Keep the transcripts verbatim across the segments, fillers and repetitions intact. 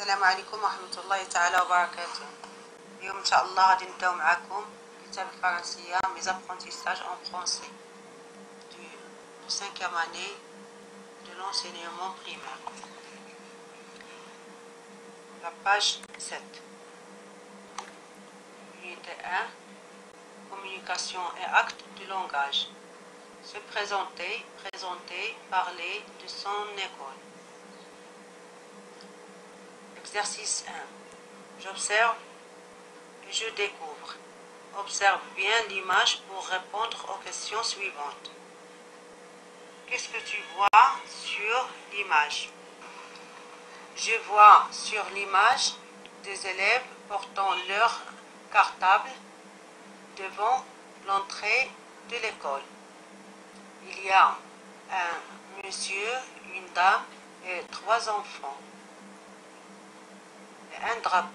السلام عليكم ورحمة الله تعالى وبركاته. اليوم إن شاء الله غادي نبداو معكم كتاب الفرنسية mes apprentissages en français du cinquième année de l'enseignement primaire. La page sept. Unité un. Communication et acte du langage. Se présenter, présenter, parler de son école. Exercice un. J'observe et je découvre. Observe bien l'image pour répondre aux questions suivantes. Qu'est-ce que tu vois sur l'image? Je vois sur l'image des élèves portant leur cartable devant l'entrée de l'école. Il y a un monsieur, une dame et trois enfants. Et un drapeau.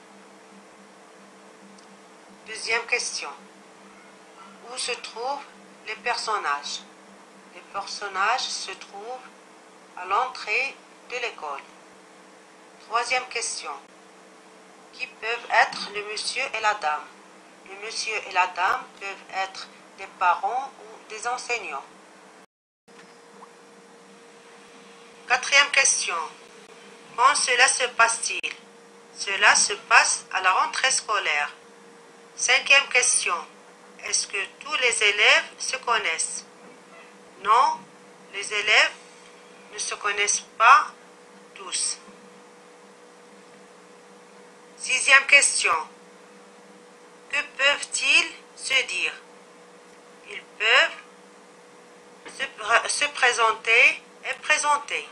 Deuxième question. Où se trouvent les personnages? Les personnages se trouvent à l'entrée de l'école. Troisième question. Qui peuvent être le monsieur et la dame? Le monsieur et la dame peuvent être des parents ou des enseignants. Quatrième question. Quand cela se passe-t-il? Cela se passe à la rentrée scolaire. Cinquième question. Est-ce que tous les élèves se connaissent? Non, les élèves ne se connaissent pas tous. Sixième question. Que peuvent-ils se dire? Ils peuvent se, se présenter et présenter.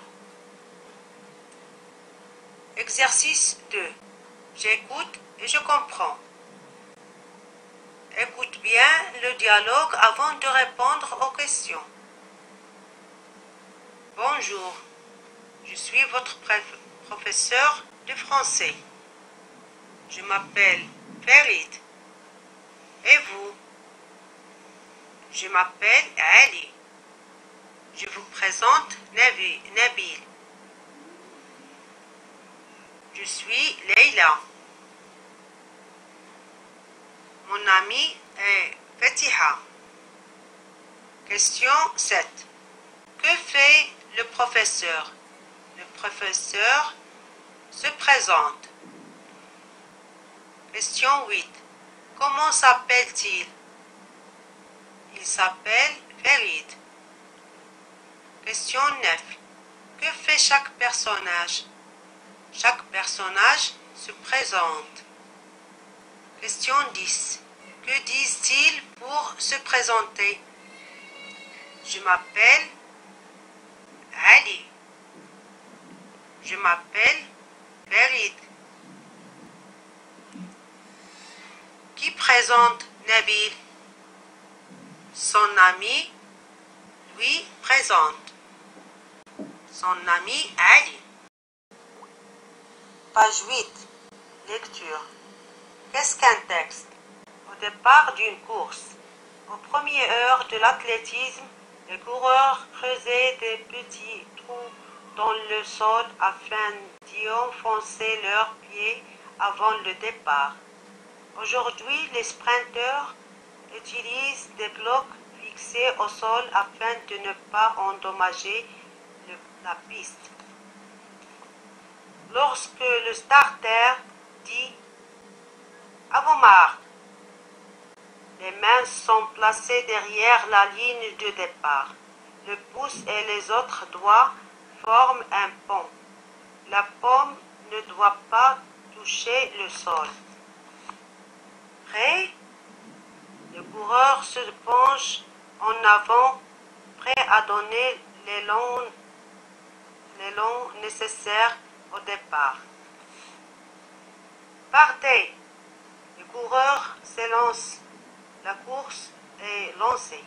Exercice deux. J'écoute et je comprends. Écoute bien le dialogue avant de répondre aux questions. Bonjour, je suis votre professeur de français. Je m'appelle Farid. Et vous? Je m'appelle Ali. Je vous présente Nabil. Je suis Leila. Mon ami est Fatiha. Question sept. Que fait le professeur? Le professeur se présente. Question huit. Comment s'appelle-t-il? Il s'appelle Farid. Question neuf. Que fait chaque personnage? Chaque personnage se présente. Question dix. Que disent-ils pour se présenter? Je m'appelle Ali. Je m'appelle Farid. Qui présente Nabil? Son ami lui présente. Son ami Ali. Page huit. Lecture. Qu'est-ce qu'un texte? Au départ d'une course, aux premières heures de l'athlétisme, les coureurs creusaient des petits trous dans le sol afin d'y enfoncer leurs pieds avant le départ. Aujourd'hui, les sprinteurs utilisent des blocs fixés au sol afin de ne pas endommager le, la piste. Lorsque le starter dit « À vos marques », les mains sont placées derrière la ligne de départ. Le pouce et les autres doigts forment un pont. La paume ne doit pas toucher le sol. Prêt? Le coureur se penche en avant, prêt à donner l'élan, l'élan nécessaire au départ. Partez! Le coureur s'élance. La course est lancée.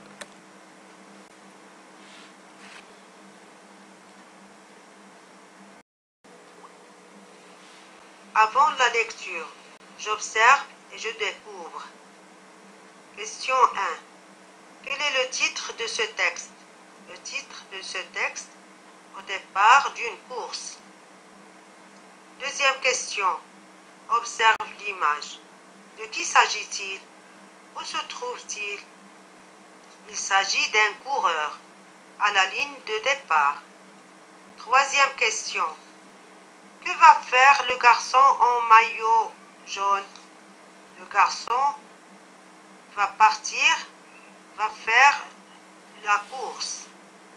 Avant la lecture, j'observe et je découvre. Question un. Quel est le titre de ce texte? Le titre de ce texte, au départ d'une course. Deuxième question. Observe l'image. De qui s'agit-il? Où se trouve-t-il? Il s'agit d'un coureur à la ligne de départ. Troisième question. Que va faire le garçon en maillot jaune? Le garçon va partir, va faire la course.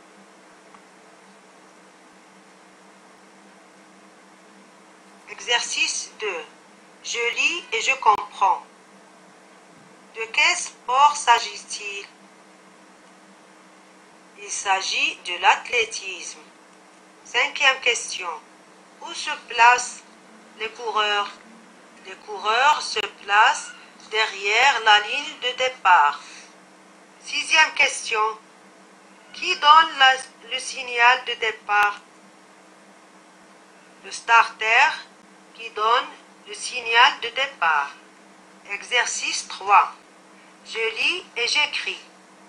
Exercice deux. Je lis et je comprends. De quel sport s'agit-il? Il s'agit de l'athlétisme. Cinquième question. Où se placent les coureurs? Les coureurs se placent derrière la ligne de départ. Sixième question. Qui donne la, le signal de départ? Le starter qui donne le signal de départ. Exercice trois. Je lis et j'écris.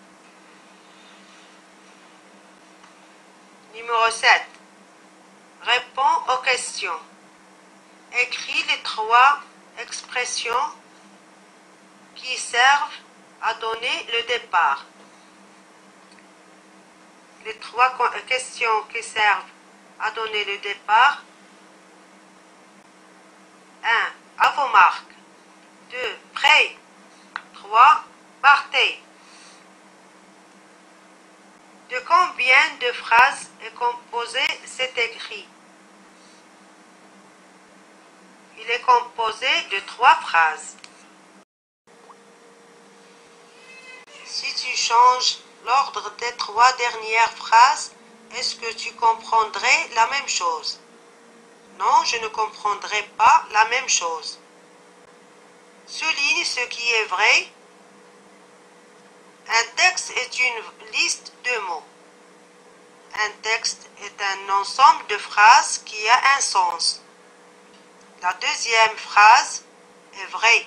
Numéro sept. Réponds aux questions. Écris les trois expressions qui servent à donner le départ. Les trois questions qui servent à donner le départ. un. À vos marques. deux. Prêt. trois. Partez. De combien de phrases est composé cet écrit? Il est composé de trois phrases. Si tu changes l'ordre des trois dernières phrases, est-ce que tu comprendrais la même chose? Non, je ne comprendrai pas la même chose. Souligne ce qui est vrai. Un texte est une liste de mots. Un texte est un ensemble de phrases qui a un sens. La deuxième phrase est vraie.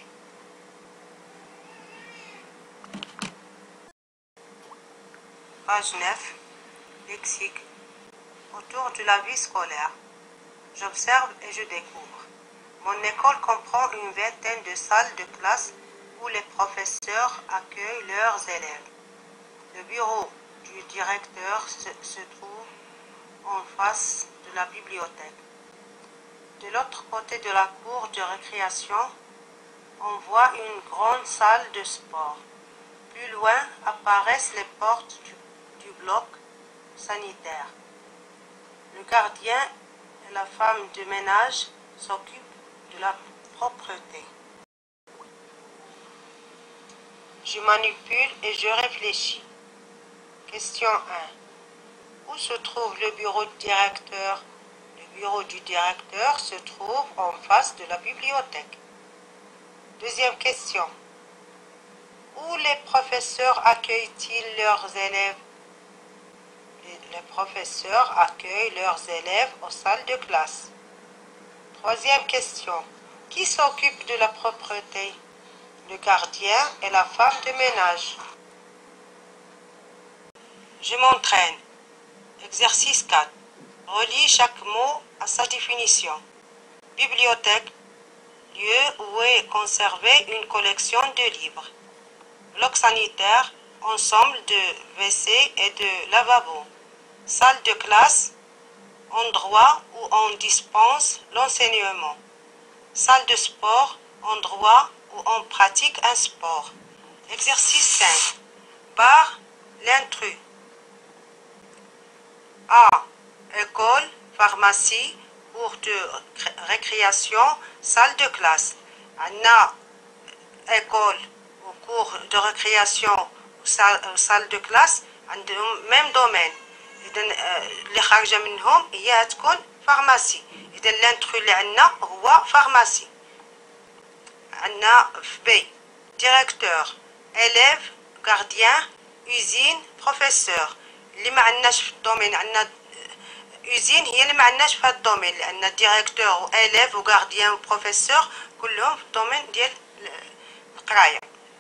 Page neuf. Lexique. Autour de la vie scolaire. J'observe et je découvre. Mon école comprend une vingtaine de salles de classe où les professeurs accueillent leurs élèves. Le bureau du directeur se, se trouve en face de la bibliothèque. De l'autre côté de la cour de récréation, on voit une grande salle de sport. Plus loin apparaissent les portes du, du bloc sanitaire. Le gardien et la femme de ménage s'occupent de la propreté. Je manipule et je réfléchis. Question un. Où se trouve le bureau du directeur? Le bureau du directeur se trouve en face de la bibliothèque. Deuxième question. Où les professeurs accueillent-ils leurs élèves? Les professeurs accueillent leurs élèves aux salles de classe. Troisième question. Qui s'occupe de la propreté? Le gardien et la femme de ménage. Je m'entraîne. Exercice quatre. Relis chaque mot à sa définition. Bibliothèque. Lieu où est conservée une collection de livres. Bloc sanitaire. Ensemble de W C et de lavabo. Salle de classe. Endroit où on dispense l'enseignement. Salle de sport. Endroit où on pratique un sport. Exercice cinq. Bar. L'intrus. A. École, pharmacie, cours de récréation, salle de classe. Anna, école ou cours de récréation ou salle, salle de classe, عندهم même domaine. إذا اللي خارجة منهم هي تكون pharmacie. إذا الانترو اللي عندنا هو pharmacie. عندنا في B. Directeur, élève, gardien, usine, professeur. اللي ما عندناش في الدومين عندنا usine هي اللي ما عندناش في هذا الدومين لان ديريكتور و élève و gardien و professeur كلهم في الدومين ديال القرايه.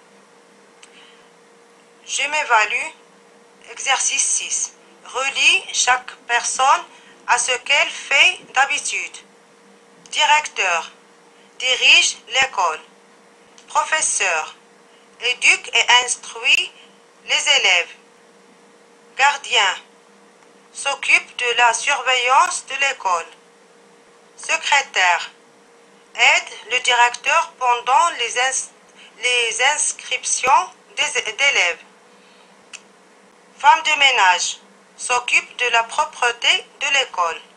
Je m'évalue. Exercice six. Relie chaque personne à ce qu'elle fait d'habitude. Directeur, dirige l'école. Professeur, éduque et instruit les élèves. Gardien, s'occupe de la surveillance de l'école. Secrétaire, aide le directeur pendant les, ins les inscriptions d'élèves. Femme de ménage, s'occupe de la propreté de l'école.